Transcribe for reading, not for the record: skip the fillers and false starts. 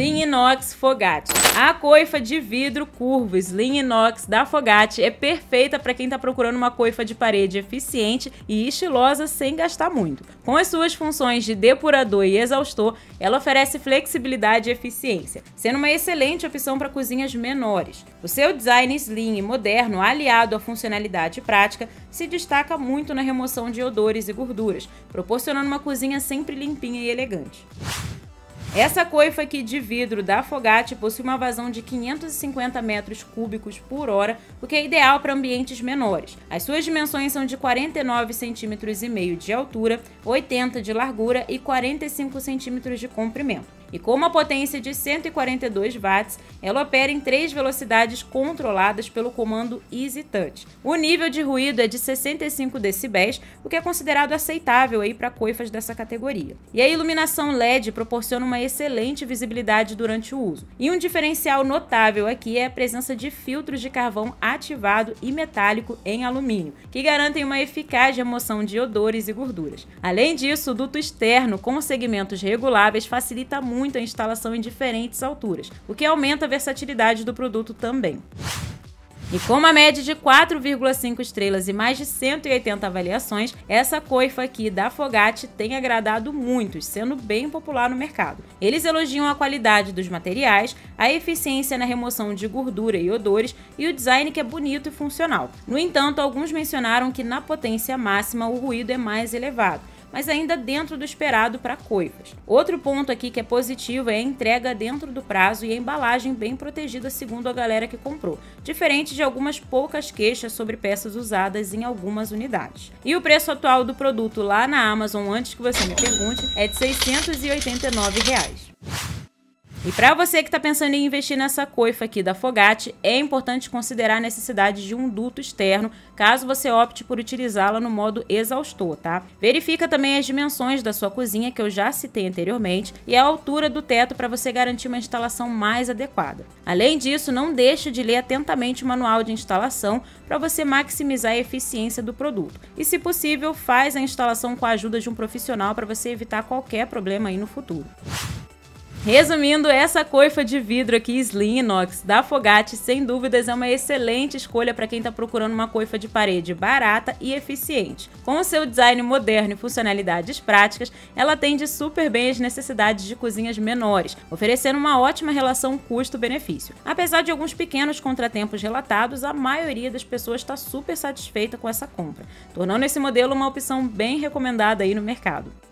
Slim Inox Fogatti. A coifa de vidro curvo Slim Inox da Fogatti é perfeita para quem está procurando uma coifa de parede eficiente e estilosa sem gastar muito. Com as suas funções de depurador e exaustor, ela oferece flexibilidade e eficiência, sendo uma excelente opção para cozinhas menores. O seu design slim e moderno, aliado à funcionalidade prática, se destaca muito na remoção de odores e gorduras, proporcionando uma cozinha sempre limpinha e elegante. Essa coifa aqui de vidro da Fogatti possui uma vazão de 550 metros cúbicos por hora, o que é ideal para ambientes menores. As suas dimensões são de 49,5 cm de altura, 80 de largura e 45 cm de comprimento. E com uma potência de 142 watts, ela opera em 3 velocidades controladas pelo comando Easy Touch. O nível de ruído é de 65 decibéis, o que é considerado aceitável para coifas dessa categoria. E a iluminação LED proporciona uma excelente visibilidade durante o uso. E um diferencial notável aqui é a presença de filtros de carvão ativado e metálico em alumínio, que garantem uma eficaz remoção de odores e gorduras. Além disso, o duto externo com segmentos reguláveis facilita muito a instalação em diferentes alturas, o que aumenta a versatilidade do produto também. E com uma média de 4,5 estrelas e mais de 180 avaliações, essa coifa aqui da Fogatti tem agradado muitos, sendo bem popular no mercado. Eles elogiam a qualidade dos materiais, a eficiência na remoção de gordura e odores e o design que é bonito e funcional. No entanto, alguns mencionaram que na potência máxima o ruído é mais elevado, mas ainda dentro do esperado para coifas. Outro ponto aqui que é positivo é a entrega dentro do prazo e a embalagem bem protegida segundo a galera que comprou, diferente de algumas poucas queixas sobre peças usadas em algumas unidades. E o preço atual do produto lá na Amazon, antes que você me pergunte, é de R$ 689. E para você que está pensando em investir nessa coifa aqui da Fogatti, é importante considerar a necessidade de um duto externo, caso você opte por utilizá-la no modo exaustor, tá? Verifica também as dimensões da sua cozinha, que eu já citei anteriormente, e a altura do teto para você garantir uma instalação mais adequada. Além disso, não deixe de ler atentamente o manual de instalação para você maximizar a eficiência do produto. E, se possível, faz a instalação com a ajuda de um profissional para você evitar qualquer problema aí no futuro. Resumindo, essa coifa de vidro aqui Slim Inox da Fogatti, sem dúvidas, é uma excelente escolha para quem está procurando uma coifa de parede barata e eficiente. Com o seu design moderno e funcionalidades práticas, ela atende super bem às necessidades de cozinhas menores, oferecendo uma ótima relação custo-benefício. Apesar de alguns pequenos contratempos relatados, a maioria das pessoas está super satisfeita com essa compra, tornando esse modelo uma opção bem recomendada aí no mercado.